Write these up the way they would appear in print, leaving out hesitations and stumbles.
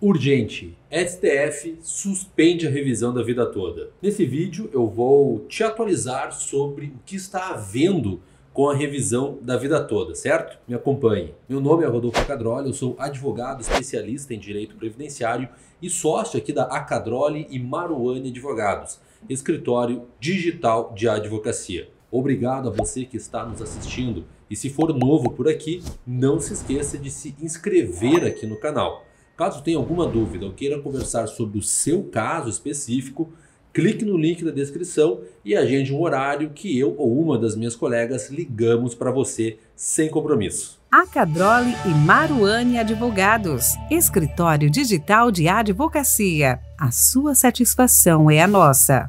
Urgente, STF suspende a revisão da vida toda. Nesse vídeo eu vou te atualizar sobre o que está havendo com a revisão da vida toda, certo? Me acompanhe. Meu nome é Rodolfo Acadroli, eu sou advogado especialista em direito previdenciário e sócio aqui da Acadroli e Maruani Advogados, escritório digital de advocacia. Obrigado a você que está nos assistindo e se for novo por aqui, não se esqueça de se inscrever aqui no canal. Caso tenha alguma dúvida ou queira conversar sobre o seu caso específico, clique no link da descrição e agende um horário que eu ou uma das minhas colegas ligamos para você sem compromisso. Acadroli e Maruani Advogados, escritório digital de advocacia. A sua satisfação é a nossa.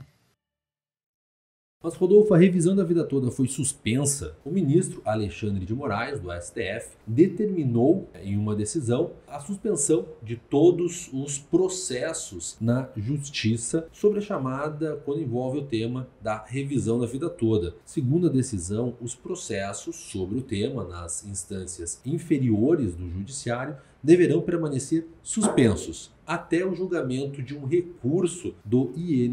Mas, Rodolfo, a revisão da vida toda foi suspensa. O ministro Alexandre de Moraes, do STF, determinou em uma decisão a suspensão de todos os processos na justiça sobre a chamada, quando envolve o tema da revisão da vida toda. Segundo a decisão, os processos sobre o tema nas instâncias inferiores do judiciário deverão permanecer suspensos até o julgamento de um recurso do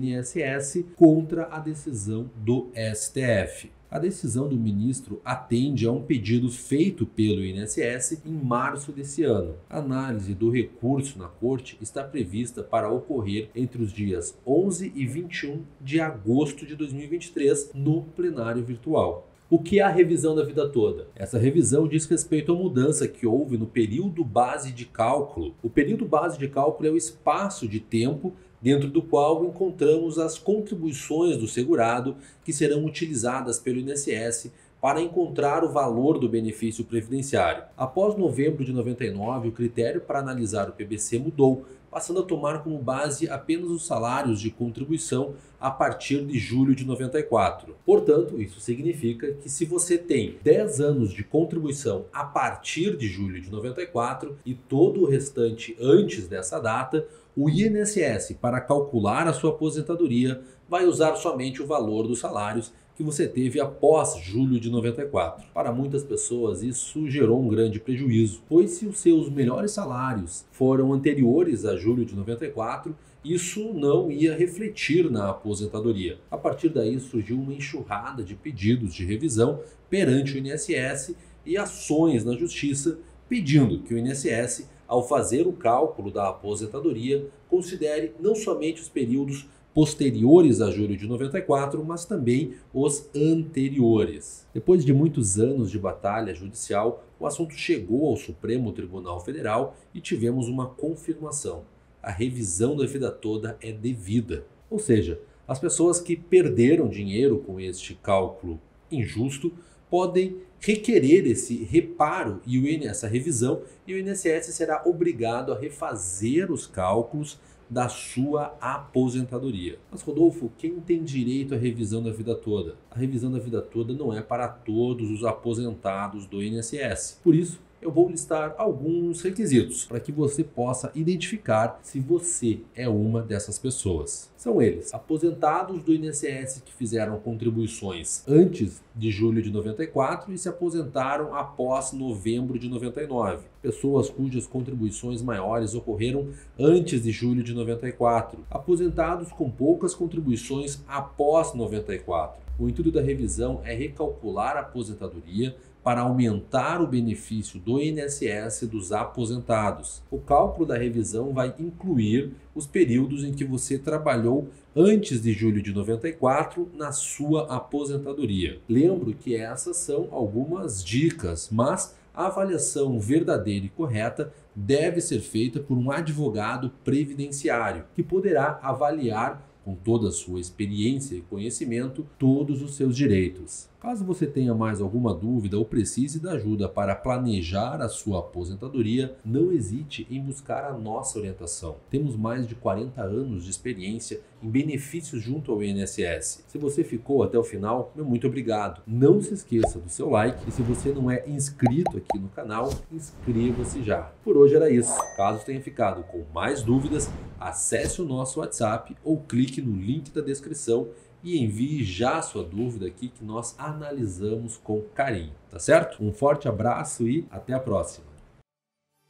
INSS contra a decisão do STF. A decisão do ministro atende a um pedido feito pelo INSS em março desse ano. A análise do recurso na corte está prevista para ocorrer entre os dias 11 e 21 de agosto de 2023 no plenário virtual. O que é a revisão da vida toda? Essa revisão diz respeito à mudança que houve no período base de cálculo. O período base de cálculo é o espaço de tempo dentro do qual encontramos as contribuições do segurado que serão utilizadas pelo INSS para encontrar o valor do benefício previdenciário. Após novembro de 99, o critério para analisar o PBC mudou, passando a tomar como base apenas os salários de contribuição a partir de julho de 94. Portanto, isso significa que se você tem 10 anos de contribuição a partir de julho de 94 e todo o restante antes dessa data, o INSS, para calcular a sua aposentadoria, vai usar somente o valor dos salários que você teve após julho de 94. Para muitas pessoas isso gerou um grande prejuízo, pois se os seus melhores salários foram anteriores a julho de 94, isso não ia refletir na aposentadoria. A partir daí surgiu uma enxurrada de pedidos de revisão perante o INSS e ações na justiça pedindo que o INSS, ao fazer o cálculo da aposentadoria, considere não somente os períodos posteriores a julho de 94, mas também os anteriores. Depois de muitos anos de batalha judicial, o assunto chegou ao Supremo Tribunal Federal e tivemos uma confirmação. A revisão da vida toda é devida. Ou seja, as pessoas que perderam dinheiro com este cálculo injusto podem requerer esse reparo e essa revisão, e o INSS será obrigado a refazer os cálculos da sua aposentadoria. Mas, Rodolfo, quem tem direito à revisão da vida toda? A revisão da vida toda não é para todos os aposentados do INSS. Por isso, eu vou listar alguns requisitos para que você possa identificar se você é uma dessas pessoas. São eles: aposentados do INSS que fizeram contribuições antes de julho de 94 e se aposentaram após novembro de 99. Pessoas cujas contribuições maiores ocorreram antes de julho de 94. Aposentados com poucas contribuições após 94. O intuito da revisão é recalcular a aposentadoria para aumentar o benefício do INSS dos aposentados. O cálculo da revisão vai incluir os períodos em que você trabalhou antes de julho de 94 na sua aposentadoria. Lembro que essas são algumas dicas, mas a avaliação verdadeira e correta deve ser feita por um advogado previdenciário, que poderá avaliar com toda a sua experiência e conhecimento todos os seus direitos. Caso você tenha mais alguma dúvida ou precise da ajuda para planejar a sua aposentadoria, não hesite em buscar a nossa orientação. Temos mais de 40 anos de experiência em benefícios junto ao INSS. Se você ficou até o final, meu muito obrigado. Não se esqueça do seu like e se você não é inscrito aqui no canal, inscreva-se já. Por hoje era isso. Caso tenha ficado com mais dúvidas, acesse o nosso WhatsApp ou clique no link da descrição e envie já a sua dúvida aqui que nós analisamos com carinho, tá certo? Um forte abraço e até a próxima!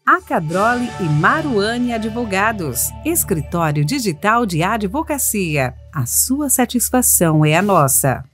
Acadroli e Maruani Advogados, escritório digital de advocacia. A sua satisfação é a nossa.